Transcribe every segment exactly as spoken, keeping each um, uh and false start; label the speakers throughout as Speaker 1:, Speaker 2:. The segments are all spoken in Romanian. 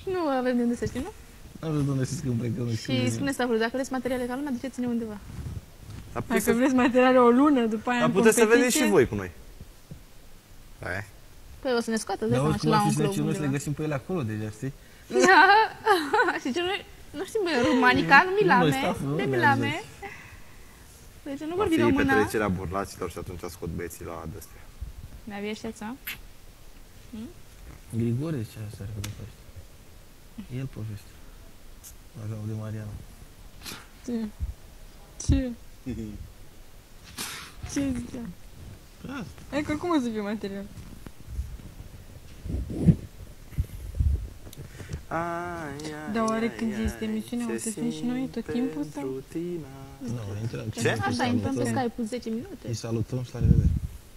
Speaker 1: Nu avem de unde să știm, nu?
Speaker 2: Am vrut unde să scriu plecăm.
Speaker 1: Și spune stafului, dacă vreți materiale ca lumea, duceți-ne undeva.
Speaker 3: Dacă vreți materiale o lună, după aia
Speaker 4: Dar
Speaker 3: în
Speaker 4: puteți să
Speaker 3: competiție...
Speaker 4: vedeți și voi cu noi. Aia.
Speaker 1: Păi o să ne scoată, dă
Speaker 2: Dar
Speaker 1: seama, și
Speaker 2: oricum
Speaker 1: la
Speaker 2: ar
Speaker 1: un
Speaker 2: fi
Speaker 1: club
Speaker 2: să noi să le
Speaker 1: undeva.
Speaker 2: găsim pe ele acolo deja, știi?
Speaker 1: Și ce noi, nu știm, băi, rumanica, nu milame,
Speaker 2: Noi staful,
Speaker 1: de
Speaker 2: nu
Speaker 1: milame.
Speaker 2: mergeți.
Speaker 1: Deci nu
Speaker 4: Va
Speaker 1: vorbi
Speaker 4: fi
Speaker 1: română.
Speaker 4: petrecerea burlaților și atunci scot băieții la de-astea.
Speaker 1: Mi-a ieșiața?
Speaker 2: Grigore ce asta ar fi fost. El poveste. Aveau de Mariana.
Speaker 3: Ce? Ce? Ce zicea?
Speaker 2: Asta.
Speaker 3: Hai că oricum o să fie material. Dar oare când este emisiunea o să fim și noi tot timpul sau?
Speaker 2: Nu, intrăm.
Speaker 4: Ce?
Speaker 1: Așa, intrăm pe Skype-ul zece minute.
Speaker 2: Îi salutăm și la revedere.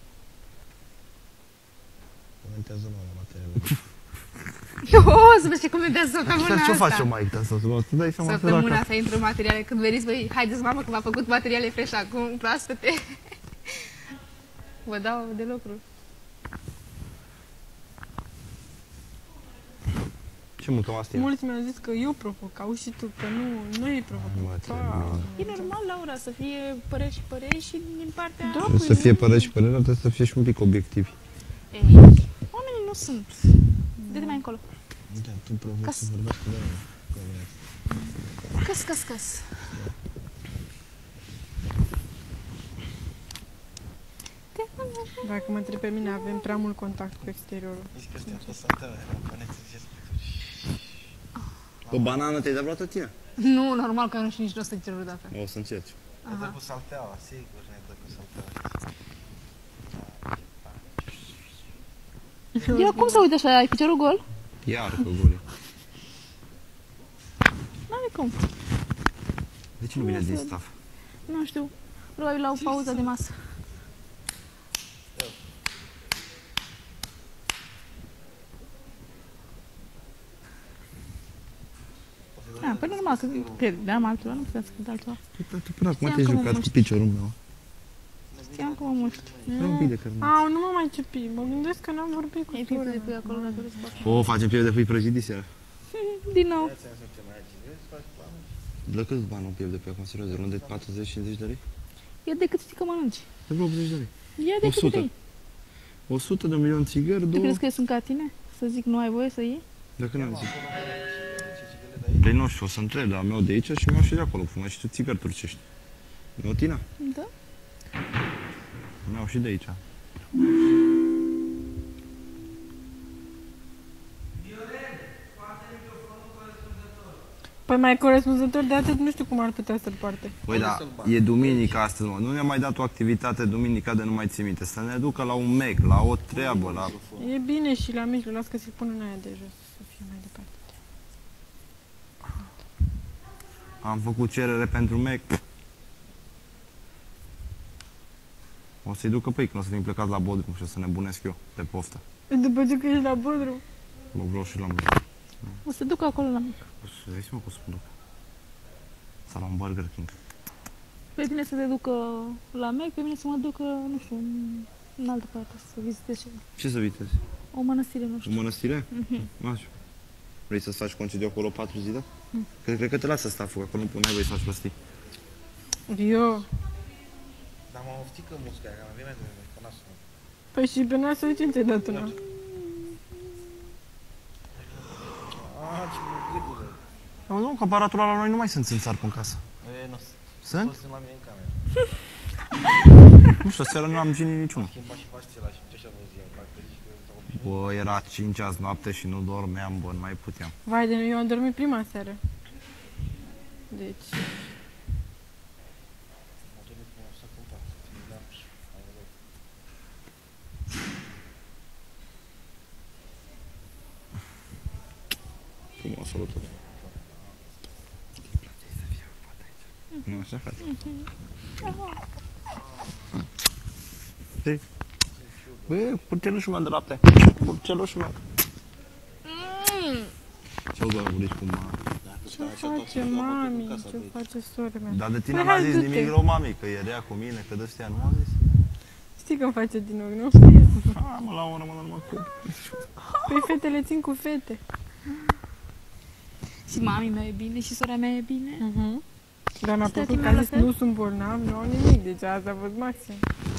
Speaker 2: Comentează mă la materialul.
Speaker 1: Oh, să vezi ce comentează săptămâna asta.
Speaker 4: Ce faci-o, Mike, asta? Să dai seama
Speaker 1: Săptămâna asta intră materiale. Când veniți, băi, haideți, mamă, că v-a făcut materiale fresh acum, proaspete. Vă dau de lucru.
Speaker 4: Ce mâncăm asta?
Speaker 3: Mulți mi-au zis că eu provoc, auzi și tu, că nu, noi îi provocăm.
Speaker 1: E normal, Laura, să fie păreri și păreri și din partea...
Speaker 3: Da,
Speaker 4: Trebuie să fie păreri și păreri, dar trebuie să fie și un pic obiectivi.
Speaker 1: Ei, oamenii nu sunt. De-te mai încolo.
Speaker 2: Da, tu provoci
Speaker 1: Cas.
Speaker 2: să vorbești cu doamne.
Speaker 1: Căs, căs, căs.
Speaker 3: Dacă mă întreb pe mine, avem prea mult contact cu exteriorul.
Speaker 2: Nici că ăștia tot s-au tărat, erau conexe și
Speaker 4: O banană te-ai dat vreodată tine?
Speaker 1: Nu, normal că nu știu nici nu o să cer vreodată.
Speaker 4: O să încerci.
Speaker 2: ne dă cu salteaua, sigur ne dă cu salteaua.
Speaker 1: Eu cum să uite așa, ai piciorul gol?
Speaker 4: Iar cu guri.
Speaker 1: N-are cum.
Speaker 4: De ce nu vine din staff?
Speaker 1: Nu știu. Probabil la o pauză de masă. Ah, păi normal că pierdeam altceva, nu puteam să cânt altceva.
Speaker 4: Tu până acum
Speaker 1: Știam
Speaker 4: te-ai
Speaker 1: că mă
Speaker 4: jucat cu
Speaker 1: muști.
Speaker 4: piciorul meu.
Speaker 1: Știam că mă muști.
Speaker 4: Vreau un pic de cărnă.
Speaker 3: Au, nu mă mai ciupi, mă gândesc că n-am vorbit cu
Speaker 1: E pipul de
Speaker 3: sora
Speaker 1: pui
Speaker 3: mea.
Speaker 1: acolo, dacă vreți să
Speaker 4: O, facem piept de pui prăjit diseară.
Speaker 1: Din nou.
Speaker 4: De câți bani un piept de pui acum, serios? De unde patruzeci cincizeci de lei?
Speaker 1: E de cât știi că mănânci.
Speaker 4: De vreo optzeci de lei.
Speaker 1: E de
Speaker 4: o
Speaker 1: cât
Speaker 4: sută.
Speaker 1: vrei.
Speaker 4: o sută de un milion țigări,
Speaker 1: Tu
Speaker 4: două...
Speaker 1: crezi că sunt ca tine? Să zic nu ai voie să iei?
Speaker 4: Dacă n-am zis. Păi nu știu, o să întreb, dar mi-au de aici și mi-au și de acolo. Fumă și tu țigări turcești. Mi-au Tina?
Speaker 1: Da.
Speaker 4: Mi-au și de aici.
Speaker 3: Păi mai corespunzător de atât, nu știu cum ar putea să-l poarte.
Speaker 4: Păi da, e duminică astăzi, mă. Nu ne-a mai dat o activitate duminica de nu mai țin minte. Să ne ducă la un mec, la o treabă, la...
Speaker 3: E bine și la mijloc, las că să-l pun în aia de jos, să fie mai departe.
Speaker 4: Am făcut cerere pentru mec. O să-i ducă pe ei, când o să fim plecați la Bodrum și o să nebunesc eu, de poftă.
Speaker 3: După ce că ești la Bodrum.
Speaker 4: Mă vreau și la mine.
Speaker 1: O să duc acolo la mic.
Speaker 4: O să vezi mă cum să mă duc. Sau la un Burger King.
Speaker 1: Pe tine să te ducă la mec, pe mine să mă ducă, nu știu, în- în altă parte, să vizitez ceva.
Speaker 4: Ce să vitezi?
Speaker 1: O mănăstire, nu
Speaker 4: O
Speaker 1: știu.
Speaker 4: mănăstire?
Speaker 1: Mhm.
Speaker 4: Așa. Vrei să-ți faci concediu acolo patru zile? Cred, cred că te lasă staful, acolo nu puneai voi să faci prostii.
Speaker 3: Eu.
Speaker 2: Dar mă oftică musca aia, că mă vine de pe nasul.
Speaker 3: Păi și pe nasul ce ți-ai dat una?
Speaker 2: Ah, ce mă
Speaker 4: Nu, nu, că aparatura la noi nu mai sunt în țarpă în casă.
Speaker 2: E, nu
Speaker 4: Sunt?
Speaker 2: sunt la mine în cameră.
Speaker 4: Nu știu, seara nu am genit niciunul.
Speaker 2: Schimba și faci ceva și ce așa vă ziua, parcă zici că s-au obișnuit.
Speaker 4: Bă, era cinci azi noapte și nu dormeam, bă, nu mai puteam.
Speaker 3: Vai de noi, eu am dormit prima seară. Deci...
Speaker 2: M-au dormit până așa cum pat. Da, am văzut.
Speaker 4: Frumos, salutat. Nu, așa faci. Știi? Bă, purcelușul meu de lapte. Purcelușul meu. Ce-o doar vorbiți cu mama?
Speaker 3: Ce face mami? Ce face sora mea?
Speaker 4: Dar de tine
Speaker 3: Păi
Speaker 4: n-a
Speaker 3: hai,
Speaker 4: zis
Speaker 3: du-te.
Speaker 4: nimic rău, mami, că e rea cu mine, că de-astea nu a zis.
Speaker 3: Știi că îmi face din ochi, nu?
Speaker 4: A, mă, la o oră, mă, mă, cu...
Speaker 3: Păi fetele țin cu fete.
Speaker 1: Și mami mea e bine, și sora mea e bine.
Speaker 3: Mhm. Dar mi-a
Speaker 1: Și
Speaker 3: plăcut
Speaker 1: tati
Speaker 3: că
Speaker 1: mea
Speaker 3: a zis
Speaker 1: la fel?
Speaker 3: nu sunt bolnav, nu au nimic, deci asta a fost maxim.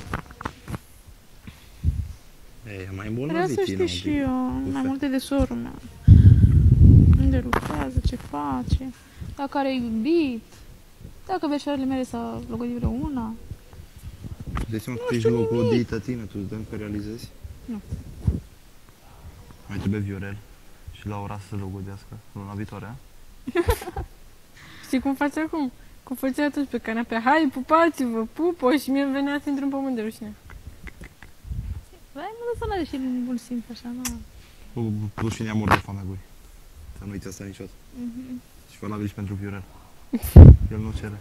Speaker 4: E, mai
Speaker 1: Vreau
Speaker 4: îmbolnăvit
Speaker 1: să
Speaker 4: tine
Speaker 1: știu
Speaker 4: un
Speaker 1: și
Speaker 4: pic.
Speaker 1: eu, mai
Speaker 4: Ufe.
Speaker 1: multe de sorul meu. Unde lucrează, ce face, dacă are iubit, dacă veșoarele mele s-a logodit vreuna.
Speaker 4: De ce mă tu ești logodită tine, tu îți dăm că realizezi?
Speaker 1: Nu.
Speaker 4: Mai trebuie Viorel și Laura să se logodească luna viitoare, a?
Speaker 3: Știi cum face acum? Cum făcea atunci pe canapea, hai pupați-vă, pupo, și mie îmi venea să intru în pământ de rușine.
Speaker 1: Dar nu să n-are și un bun simț așa, nu.
Speaker 4: Cu rușinea mor de foamea guri. Să nu uiți asta niciodată.
Speaker 1: Mhm.
Speaker 4: Și valabil și pentru Viorel. El nu cere.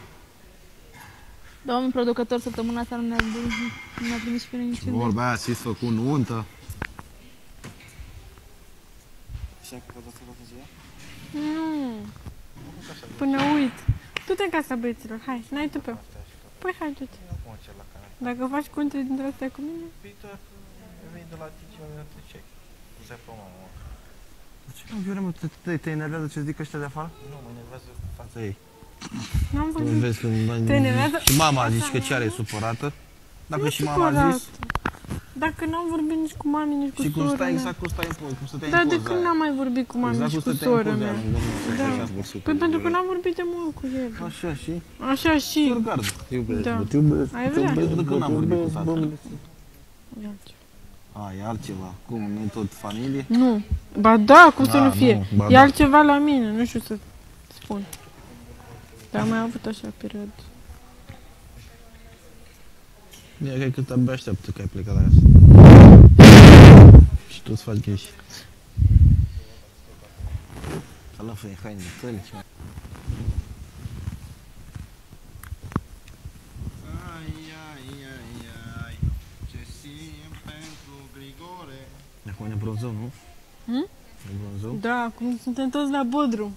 Speaker 1: Domnul producător, săptămâna asta nu ne-a, nu ne-a primit și pe noi niciun.
Speaker 4: Vorba aia, ți-s făcut nuntă. Așa că vă dați ea?
Speaker 3: Nu. Până uit. Du-te în casa băieților, hai, n-ai tu pe. Păi hai, du-te. Dacă faci contre dintre astea cu mine,
Speaker 2: Viitor, veni de la Tigi, mă te ce? Nu se pe mama.
Speaker 4: Ce nu, Viorel, mă, te, te, te enervează ce zic ăștia de afară?
Speaker 2: Nu, mă enervează fața
Speaker 4: Ei.
Speaker 3: n-am
Speaker 4: Tu
Speaker 3: văzut.
Speaker 4: vezi când
Speaker 3: Te enervează?
Speaker 4: și mama a zis
Speaker 3: Asta
Speaker 4: că
Speaker 3: nu.
Speaker 4: ce are supărată. Dacă
Speaker 3: Nu
Speaker 4: și mama a
Speaker 3: supărat.
Speaker 4: zis.
Speaker 3: Dacă n-am vorbit nici cu mami, nici cu
Speaker 4: Și cum
Speaker 3: sora
Speaker 4: stai,
Speaker 3: mea.
Speaker 4: exact cum stai în poză, cum stăteai
Speaker 3: Dar
Speaker 4: în
Speaker 3: de
Speaker 4: poza
Speaker 3: când
Speaker 4: aia.
Speaker 3: n-am mai vorbit cu mami,
Speaker 4: Exact
Speaker 3: nici
Speaker 4: cum
Speaker 3: cu
Speaker 4: stăteai în
Speaker 3: sora
Speaker 4: poza
Speaker 3: mea?
Speaker 4: aia lângă mine,
Speaker 3: Da.
Speaker 4: așa vărsută
Speaker 3: Păi
Speaker 4: de
Speaker 3: pentru că
Speaker 4: Viorel.
Speaker 3: n-am vorbit de mult cu el.
Speaker 4: Așa și?
Speaker 3: Așa și...
Speaker 4: Surgard. Te iubesc,
Speaker 3: Da.
Speaker 4: bă, te iubesc.
Speaker 3: Ai vrea?
Speaker 4: Te iubesc de când n-am vorbit cu tata.
Speaker 3: Ia.
Speaker 4: A, e altceva. Cum, nu e tot familie?
Speaker 3: Nu. Ba da, cum să
Speaker 4: Da,
Speaker 3: nu fie.
Speaker 4: nu, ba
Speaker 3: E
Speaker 4: da.
Speaker 3: altceva la mine, nu știu să spun. Dar am mai avut așa perioadă.
Speaker 4: Bine, cred că abia așteaptă că ai plecat la acasă. Și tu îți faci greși. Ala fă-i haine tăi, ce Ai, ai, ai, ai, ce simt pentru Grigore. Acum ne bronzăm, nu?
Speaker 3: Hm?
Speaker 4: Ne bronzăm?
Speaker 3: Da, acum suntem toți la Bodrum.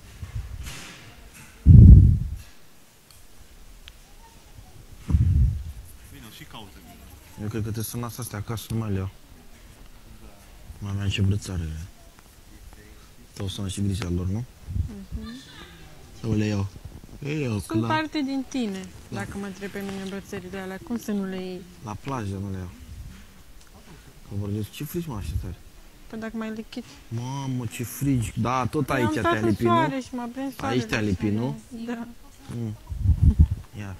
Speaker 2: Vino și caută.
Speaker 4: Eu cred că te sunați astea acasă, nu mai le iau. Mai mea ce brățare. Te-au sunat și grija lor, nu? Sau le iau? Le iau, că
Speaker 3: Sunt
Speaker 4: la,
Speaker 3: parte din tine, dacă mă întreb pe mine brățările alea. Cum să nu le iei?
Speaker 4: la plajă nu le iau. Că vorbesc, ce frigi mă așa tare?
Speaker 3: Păi dacă mai lichid.
Speaker 4: Mamă, ce frigi. Da, tot aici
Speaker 3: am
Speaker 4: te-a
Speaker 3: stat în
Speaker 4: lipit, nu?
Speaker 3: soare și m-a prins soarele.
Speaker 4: Aici te-a lipit, nu?
Speaker 3: Da.
Speaker 4: Mm. Iar.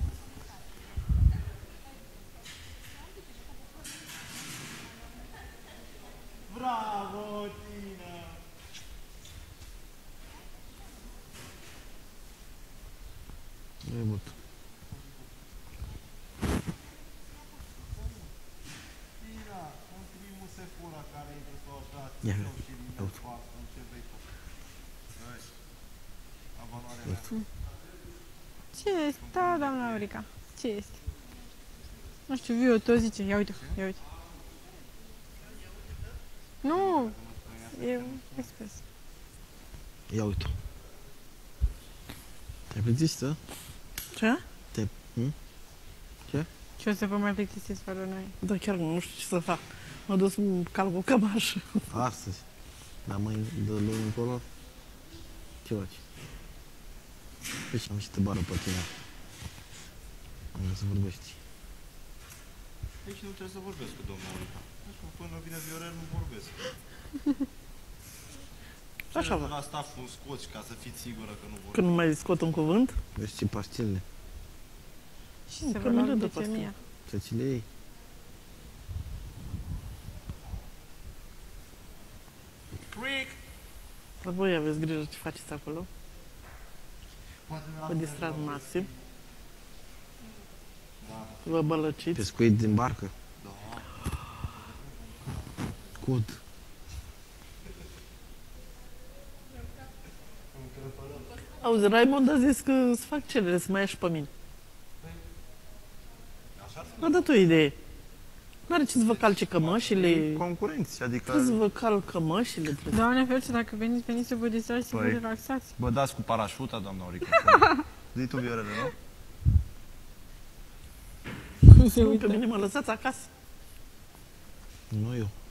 Speaker 2: Bravo, tine!
Speaker 4: E but.
Speaker 2: Tina, în primul Sephora care e de sau așa,
Speaker 4: Ia,
Speaker 2: eu și din
Speaker 4: ia uite.
Speaker 2: față, în ce vrei tu. Hai. La valoarea
Speaker 4: Uite.
Speaker 2: mea.
Speaker 3: Ce este? Da, doamna Aurica. Ce este? Nu știu, Viu, tot zice. Ia uite, ia uite. Nu! E expres.
Speaker 4: Ia uite. Te plictisit,
Speaker 5: Ce?
Speaker 4: Te... Hm?
Speaker 3: Ce o să vă mai plictisiți fără noi?
Speaker 5: Da, chiar nu știu ce să fac. Mă duc să calc o cămașă.
Speaker 4: Astăzi. Dar mai de luni încolo, ce faci? Deci am și te bară pe tine. Am vrea să vorbești.
Speaker 2: Aici nu trebuie să vorbesc cu domnul Aurica. Acum, până vine Viorel, nu vorbesc.
Speaker 5: Așa
Speaker 2: Cere
Speaker 5: va.
Speaker 2: la staff un scoci ca să fiți sigură că nu vorbesc.
Speaker 5: Când nu mai scot un cuvânt,
Speaker 4: Vezi ce pastilele?
Speaker 3: Și
Speaker 5: Nu,
Speaker 3: să
Speaker 5: că
Speaker 3: vă
Speaker 5: nu
Speaker 3: luați
Speaker 5: le dă
Speaker 3: glicemia.
Speaker 4: Să ți le iei.
Speaker 2: Freak!
Speaker 5: dar voi aveți grijă ce faceți acolo.
Speaker 2: Poate
Speaker 5: Vă distrați maxim. Vă bălăciți.
Speaker 4: Pescuit din barcă?
Speaker 2: Da.
Speaker 4: Cod.
Speaker 5: Auzi, Raimond a zis că îți fac cerere să mai ieși pe mine. Mi-a dat o idee. N-are ce să vă calce cămășile.
Speaker 4: Concurenți, adică...
Speaker 5: Trebuie să vă calc cămășile. trebuie-
Speaker 3: Doamne ferește, dacă veniți, veniți să vă distrați și să vă
Speaker 4: Păi.
Speaker 3: relaxați.
Speaker 4: Bă, dați cu parașuta, doamna Aurica. Zi tu, Viorele, nu?
Speaker 3: Cum se
Speaker 5: Nu,
Speaker 3: uită?
Speaker 5: pe mine mă lăsați acasă.
Speaker 4: Nu eu.